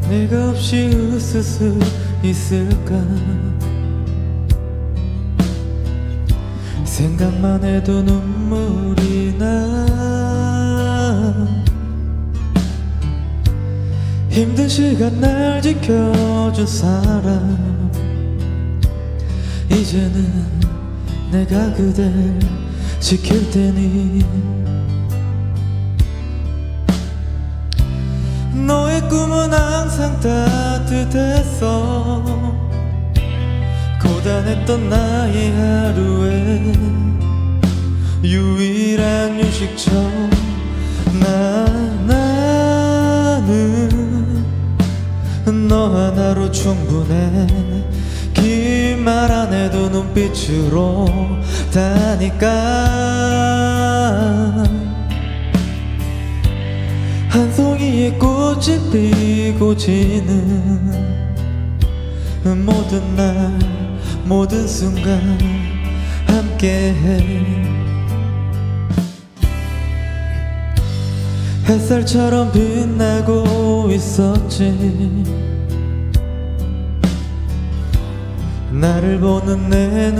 네가 없이 웃을 수 있을까. 생각만 해도 눈물이 나. 힘든 시간 날 지켜준 사람, 이제는 내가 그댈 지킬 테니. 너의 꿈은 항상 따뜻했어. 고단했던 나의 하루에 유일한 휴식처. 나는 너 하나로 충분해. 긴 말 안 해도 눈빛으로 다니까. 한 송이의 꽃이 피고 지는 모든 날 모든 순간 함께해. 햇살처럼 빛나고 있었지. 나를 보는 내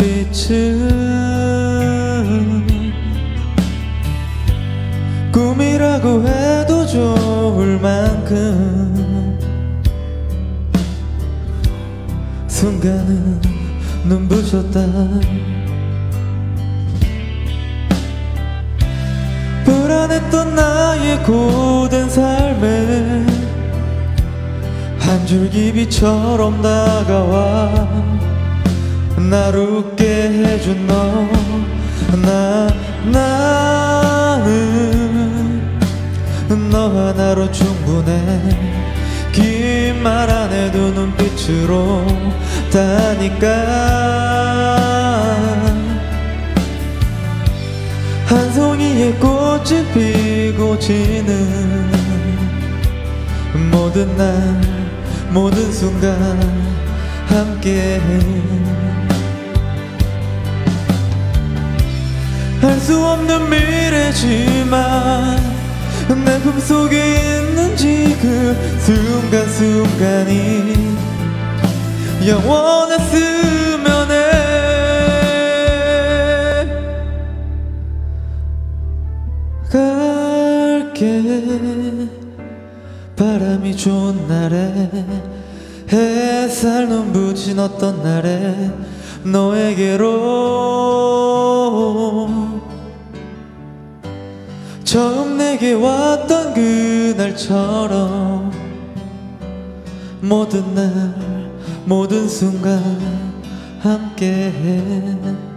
눈빛은 꿈이라고 해도 좋을 만큼 순간은 눈부셨다. 불안했던 나의 고된 삶에 한 줄기 빛처럼 다가와 날 웃게 해준 너. 나는 너 하나로 충분해. 긴 말 안 해도 눈빛으로 다니까. 한 송이의 꽃이 피고 지는 모든 날 모든 순간 함께해. 알 수 없는 미래지만 내 품속에 있는 지금 순간순간이 영원했으면 해. 갈게. 바람이 좋은 날에 햇살 눈부신 어떤 날에 너에게로 처음 내게 왔던 그날처럼 모든 날 모든 순간 함께해.